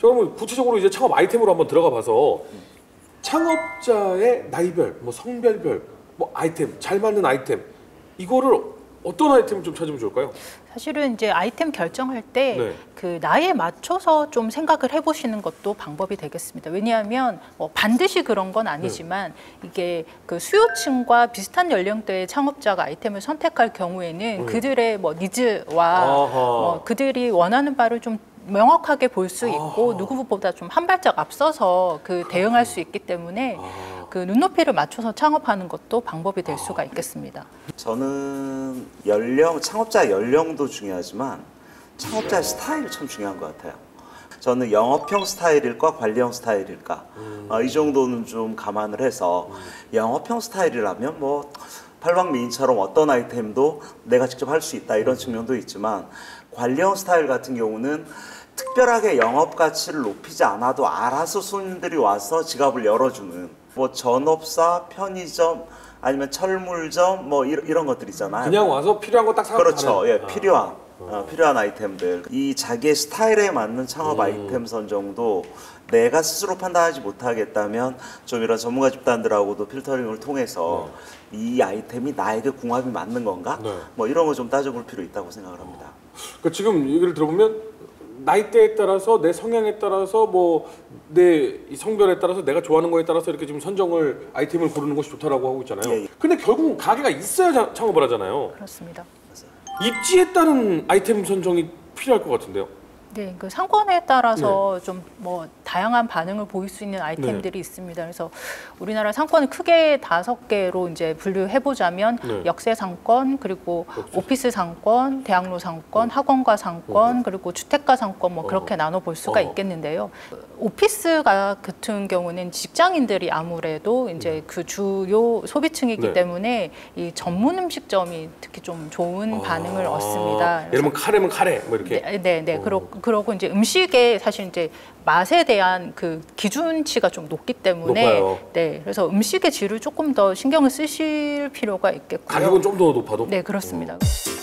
자, 그러면 구체적으로 이제 창업 아이템으로 한번 들어가 봐서 창업자의 나이별, 뭐 성별별, 뭐 아이템, 잘 맞는 아이템 이거를 어떤 아이템을 좀 찾으면 좋을까요? 사실은 이제 아이템 결정할 때 네. 그 나이에 맞춰서 좀 생각을 해보시는 것도 방법이 되겠습니다. 왜냐하면 반드시 그런 건 아니지만 이게 그 수요층과 비슷한 연령대의 창업자가 아이템을 선택할 경우에는 그들의 뭐 니즈와 그들이 원하는 바를 좀 명확하게 볼 수 있고 누구보다 좀 한 발짝 앞서서 그 대응할 수 있기 때문에 그 눈높이를 맞춰서 창업하는 것도 방법이 될 수가 있겠습니다. 저는 창업자 연령도 중요하지만 창업자의 스타일이 참 중요한 것 같아요. 저는 영업형 스타일일까 관리형 스타일일까 이 정도는 좀 감안을 해서 영업형 스타일이라면 뭐 팔방미인처럼 어떤 아이템도 내가 직접 할 수 있다 이런 측면도 있지만 관리형 스타일 같은 경우는 특별하게 영업 가치를 높이지 않아도 알아서 손님들이 와서 지갑을 열어주는 뭐 전업사, 편의점 아니면 철물점 뭐 이런 것들 있잖아요. 그냥 와서 필요한 거 딱 사고 그렇죠. 가는. 예, 필요한 아이템들. 이 자기의 스타일에 맞는 창업 아이템 선정도 내가 스스로 판단하지 못하겠다면 좀 이런 전문가 집단들하고도 필터링을 통해서 이 아이템이 나에게 궁합이 맞는 건가? 네. 뭐 이런 거 좀 따져볼 필요 있다고 생각을 합니다. 그러니까 지금 얘기를 들어보면 나이대에 따라서 내 성향에 따라서 뭐 내 성별에 따라서 내가 좋아하는 거에 따라서 이렇게 지금 선정을 아이템을 고르는 것이 좋다라고 하고 있잖아요. 예, 예. 근데 결국은 가게가 있어야 창업을 하잖아요. 그렇습니다. 입지에 따른 아이템 선정이 필요할 것 같은데요. 네, 그 상권에 따라서 좀 뭐 다양한 반응을 보일 수 있는 아이템들이 있습니다. 그래서 우리나라 상권을 크게 5개로 이제 분류해 보자면 역세 상권, 그리고 오피스 상권, 대학로 상권, 학원가 상권, 그리고 주택가 상권 뭐 그렇게 나눠 볼 수가 있겠는데요. 오피스 같은 경우는 직장인들이 아무래도 이제 그 주요 소비층이기 때문에 이 전문 음식점이 특히 좀 좋은 반응을 얻습니다. 예를 들면 카레면 카레 뭐 이렇게. 네. 그러고 이제 음식에 사실 이제 맛에 대한 그 기준치가 좀 높기 때문에 높아요. 네, 그래서 음식의 질을 조금 더 신경을 쓰실 필요가 있겠고요. 가격은 좀 더 높아도? 네, 그렇습니다.